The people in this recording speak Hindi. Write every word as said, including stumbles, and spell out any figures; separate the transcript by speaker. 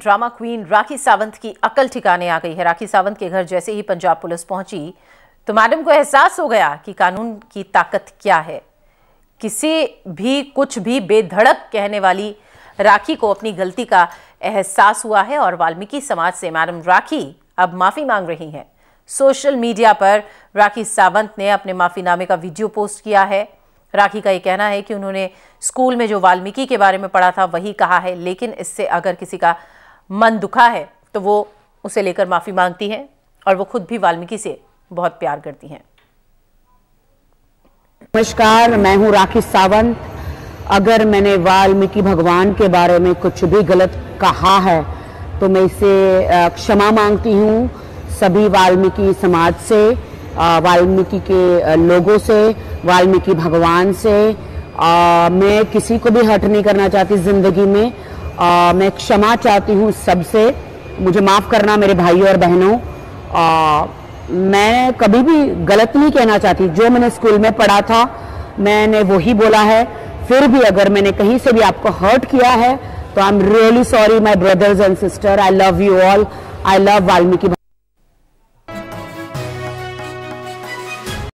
Speaker 1: ड्रामा क्वीन राखी सावंत की अकल ठिकाने आ गई है। राखी सावंत के घर जैसे ही पंजाब पुलिस पहुंची तो मैडम को एहसास हो गया कि कानून की ताकत क्या है। किसी भी कुछ भी बेधड़क कहने वाली राखी को अपनी गलती का एहसास हुआ है और वाल्मीकि समाज से मैडम राखी अब माफी मांग रही हैं। सोशल मीडिया पर राखी सावंत ने अपने माफीनामे का वीडियो पोस्ट किया है। राखी का ये कहना है कि उन्होंने स्कूल में जो वाल्मीकि के बारे में पढ़ा था वही कहा है, लेकिन इससे अगर किसी का मन दुखा है तो वो उसे लेकर माफी मांगती हैं और वो खुद भी वाल्मीकि से बहुत प्यार करती हैं।
Speaker 2: नमस्कार, मैं हूं राखी सावंत। अगर मैंने वाल्मीकि भगवान के बारे में कुछ भी गलत कहा है तो मैं इसे क्षमा मांगती हूं सभी वाल्मीकि समाज से, वाल्मीकि के लोगों से, वाल्मीकि भगवान से। आ, मैं किसी को भी हर्ट नहीं करना चाहती जिंदगी में। आ, मैं क्षमा चाहती हूँ सबसे, मुझे माफ करना मेरे भाइयों और बहनों। आ, मैं कभी भी गलत नहीं कहना चाहती। जो मैंने स्कूल में पढ़ा था मैंने वही बोला है। फिर भी अगर मैंने कहीं से भी आपको हर्ट किया है तो I am really sorry my brothers and sister. I love you all. I love Valmiki.